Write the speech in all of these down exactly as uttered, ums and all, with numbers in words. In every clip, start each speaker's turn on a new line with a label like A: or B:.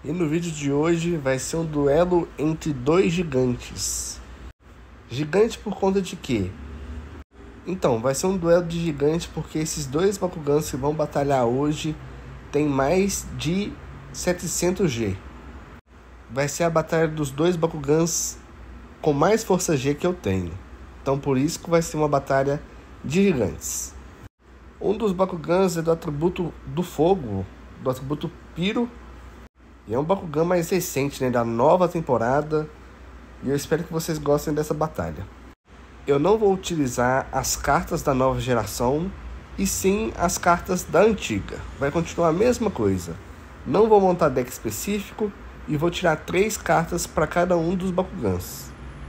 A: E no vídeo de hoje vai ser um duelo entre dois gigantes. Gigante por conta de quê? Então, vai ser um duelo de gigante porque esses dois Bakugans que vão batalhar hoje tem mais de setecentos G. Vai ser a batalha dos dois Bakugans com mais força G que eu tenho. Então por isso que vai ser uma batalha de gigantes. Um dos Bakugans é do atributo do fogo, do atributo Pyro. E é um Bakugan mais recente, né, da nova temporada. E eu espero que vocês gostem dessa batalha. Eu não vou utilizar as cartas da nova geração, e sim as cartas da antiga. Vai continuar a mesma coisa. Não vou montar deck específico e vou tirar três cartas para cada um dos Bakugans.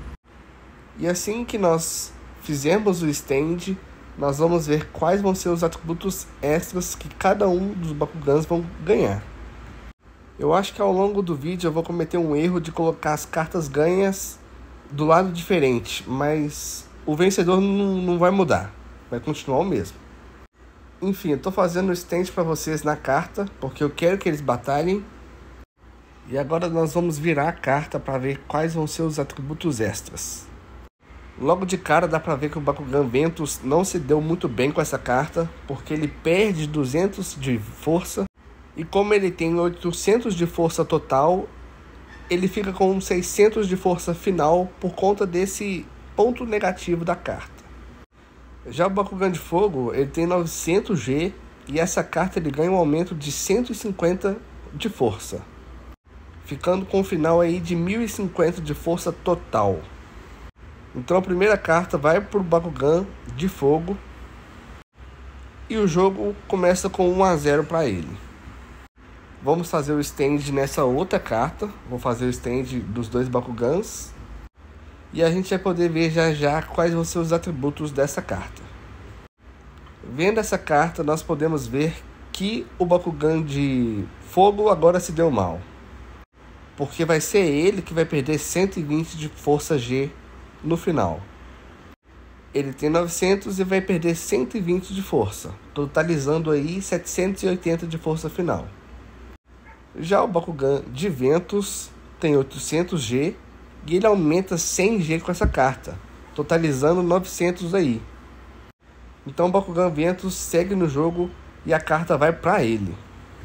A: E assim que nós fizermos o stand, nós vamos ver quais vão ser os atributos extras que cada um dos Bakugans vão ganhar. Eu acho que ao longo do vídeo eu vou cometer um erro de colocar as cartas ganhas do lado diferente, mas o vencedor não, não vai mudar, vai continuar o mesmo. Enfim, eu tô fazendo o stand para vocês na carta, porque eu quero que eles batalhem. E agora nós vamos virar a carta para ver quais vão ser os atributos extras. Logo de cara dá para ver que o Bakugan Ventus não se deu muito bem com essa carta, porque ele perde duzentos de força. E como ele tem oitocentos de força total, ele fica com seiscentos de força final por conta desse ponto negativo da carta. Já o Bakugan de Fogo, ele tem novecentos G e essa carta ele ganha um aumento de cento e cinquenta de força, ficando com um final aí de mil e cinquenta de força total. Então a primeira carta vai para o Bakugan de Fogo e o jogo começa com um a zero para ele. Vamos fazer o stand nessa outra carta. Vou fazer o stand dos dois Bakugans. E a gente vai poder ver já já quais vão ser os atributos dessa carta. Vendo essa carta, nós podemos ver que o Bakugan de Fogo agora se deu mal. Porque vai ser ele que vai perder cento e vinte de força G no final. Ele tem novecentos e vai perder cento e vinte de força, totalizando aí setecentos e oitenta de força final. Já o Bakugan de Ventus tem oitocentos G e ele aumenta cem G com essa carta, totalizando novecentos aí. Então o Bakugan Ventus segue no jogo e a carta vai para ele.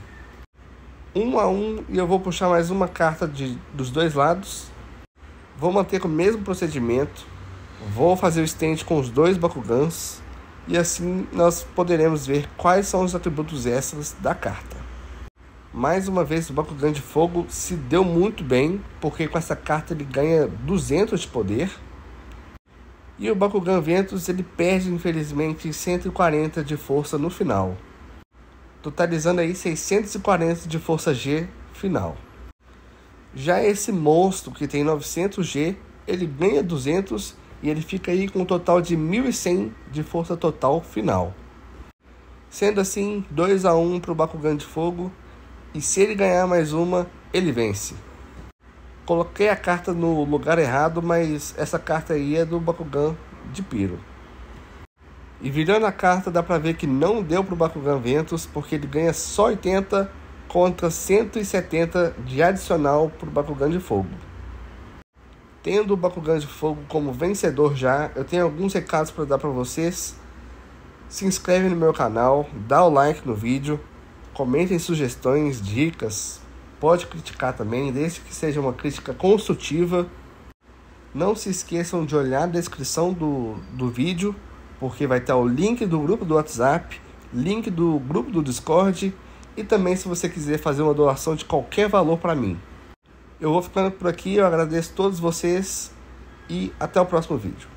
A: Um a um, e eu vou puxar mais uma carta de, dos dois lados. Vou manter com o mesmo procedimento. Vou fazer o stand com os dois Bakugans e assim nós poderemos ver quais são os atributos extras da carta. Mais uma vez o Bakugan de Fogo se deu muito bem, porque com essa carta ele ganha duzentos de poder. E o Bakugan Ventus ele perde infelizmente cento e quarenta de força no final, totalizando aí seiscentos e quarenta de força G final. Já esse monstro que tem novecentos G, ele ganha duzentos e ele fica aí com um total de mil e cem de força total final. Sendo assim, dois a um para o Bakugan de Fogo. E se ele ganhar mais uma, ele vence. Coloquei a carta no lugar errado, mas essa carta aí é do Bakugan de Pyro. E virando a carta dá pra ver que não deu pro Bakugan Ventus, porque ele ganha só oitenta contra cento e setenta de adicional pro Bakugan de Fogo. Tendo o Bakugan de Fogo como vencedor já, eu tenho alguns recados para dar para vocês. Se inscreve no meu canal, dá o like no vídeo. Comentem sugestões, dicas, pode criticar também, desde que seja uma crítica construtiva. Não se esqueçam de olhar a descrição do, do vídeo, porque vai estar o link do grupo do WhatsApp, link do grupo do Discord e também se você quiser fazer uma doação de qualquer valor para mim. Eu vou ficando por aqui, eu agradeço a todos vocês e até o próximo vídeo.